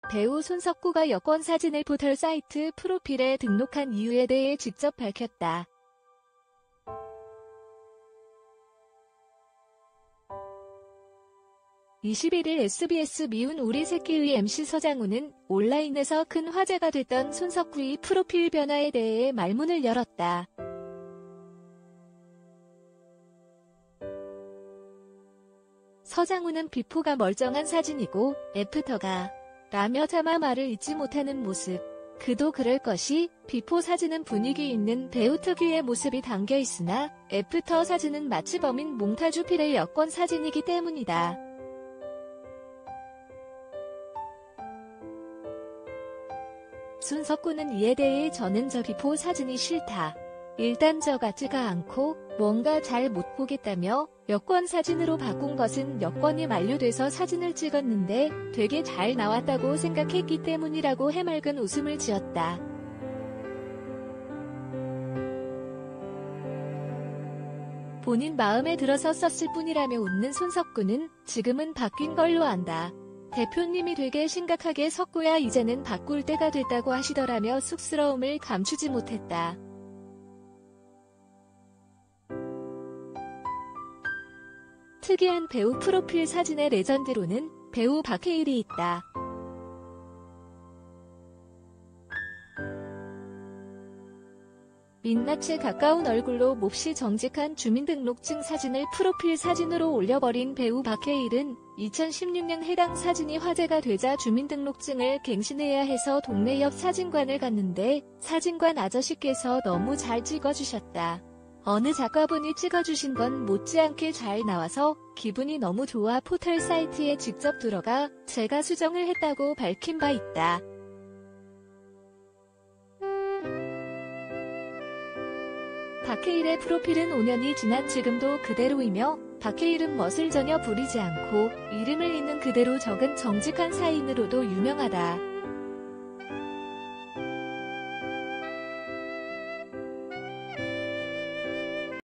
배우 손석구가 여권 사진을 포털 사이트 프로필에 등록한 이유에 대해 직접 밝혔다. (21일) SBS 미운 우리 새끼의 MC 서장훈은 온라인에서 큰 화제가 됐던 손석구의 프로필 변화에 대해 말문을 열었다. 서장훈은 비포가 멀쩡한 사진이고 애프터가 라며 차마 말을 잇지 못하는 모습. 그도 그럴 것이 비포 사진은 분위기 있는 배우 특유의 모습이 담겨 있으나 애프터 사진은 마치 범인 몽타주 필의 여권 사진이기 때문이다. 손석구는 이에 대해 저는 저 비포 사진이 싫다. 일단 저 같지가 않고 뭔가 잘 못 보겠다며 여권 사진으로 바꾼 것은 여권이 만료돼서 사진을 찍었는데 되게 잘 나왔다고 생각했기 때문이라고 해맑은 웃음을 지었다. 본인 마음에 들어서 썼을 뿐이라며 웃는 손석구는 지금은 바뀐 걸로 안다. 대표님이 되게 심각하게 석구야 이제는 바꿀 때가 됐다고 하시더라며 쑥스러움을 감추지 못했다. 특이한 배우 프로필 사진의 레전드로는 배우 박해일이 있다. 민낯에 가까운 얼굴로 몹시 정직한 주민등록증 사진을 프로필 사진으로 올려버린 배우 박해일은 2016년 해당 사진이 화제가 되자 주민등록증을 갱신해야 해서 동네 옆 사진관을 갔는데 사진관 아저씨께서 너무 잘 찍어주셨다. 어느 작가분이 찍어주신 건 못지않게 잘 나와서 기분이 너무 좋아 포털 사이트에 직접 들어가 제가 수정을 했다고 밝힌 바 있다. 박해일의 프로필은 5년이 지난 지금도 그대로이며 박해일은 멋을 전혀 부리지 않고 이름을 있는 그대로 적은 정직한 사인으로도 유명하다.